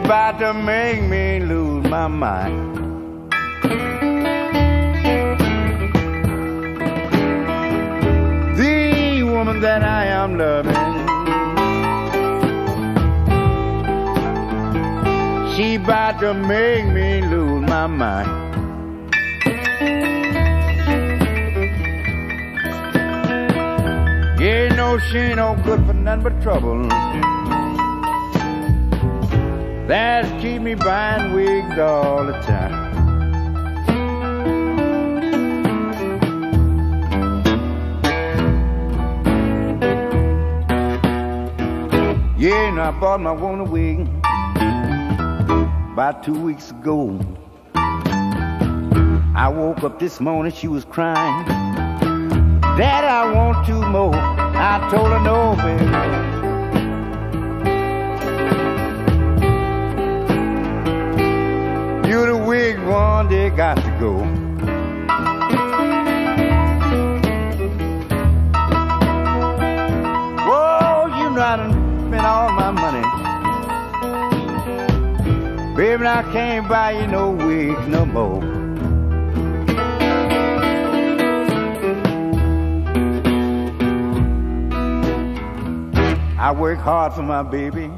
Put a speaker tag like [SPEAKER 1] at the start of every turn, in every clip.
[SPEAKER 1] about to make me lose my mind. The woman that I am loving, she about to make me lose my mind. Yeah, no, she ain't no good for nothing but trouble. That's keep me buying wigs all the time. Yeah, and I bought my woman a wig about 2 weeks ago. I woke up this morning, she was crying, Dad, I want 2 more. I told her no, baby. You're the wig one, they got to go. Whoa, you know I done spent all my money. Baby, I can't buy you no wigs no more. I work hard for my baby,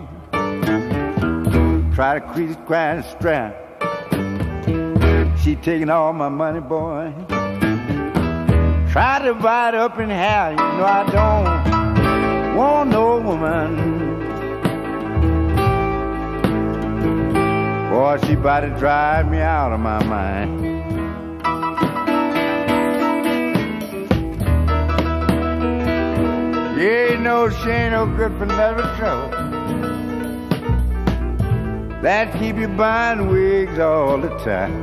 [SPEAKER 1] try to crease, grind, and strap. She taking all my money, boy. Try to divide up in half. You know I don't want no woman. Boy, she about to drive me out of my mind. Yeah, no, she ain't no good for nothing but trouble. That keep you buying wigs all the time.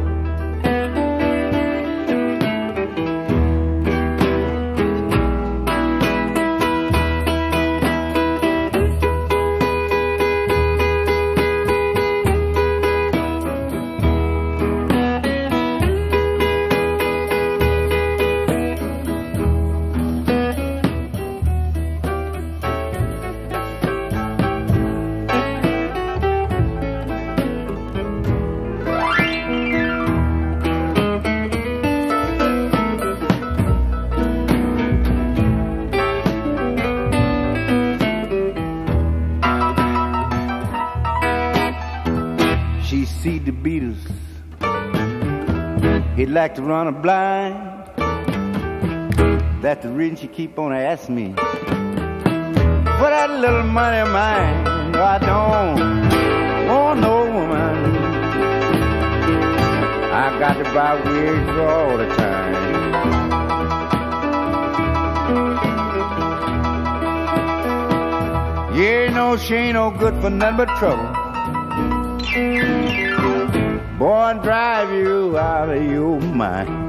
[SPEAKER 1] See the Beatles, he'd like to run a blind. That's the reason she keep on asking me for that little money of mine. No, I don't want no woman. I got to buy wigs all the time. Yeah, no, she ain't no good for nothing but trouble. Boy, and drive you out of your mind.